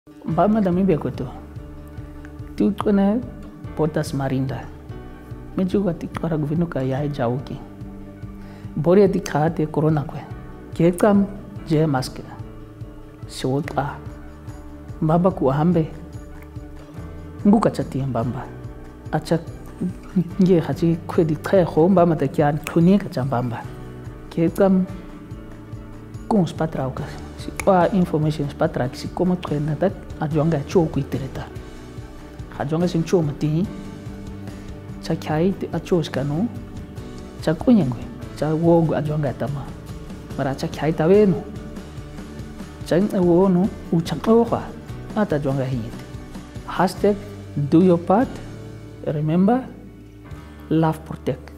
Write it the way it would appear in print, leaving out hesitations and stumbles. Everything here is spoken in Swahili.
Bama da mi bekoto. Tu kona potas marinda. Me juga ti para governo ka ya jauki. Boria ti khate corona kwe. Kekam je maske. Shota. Mbaba ku hambe. Nguka chati mbamba. Acha nge haji kwedi kaya ho mbamba ta kyan khuni ka chambamba. Kekam com os patraucas. Se a information os patraucas se como treina tak a jonga cho kuitereta. A jonga sin cho mati. Cha kai a cho skanu. Cha kunyengwe. Cha wogu a jonga tama. Mara cha kai taweno. Cha wono u chakwa. Ata jonga hit. Hashtag do your part. Remember, love protect.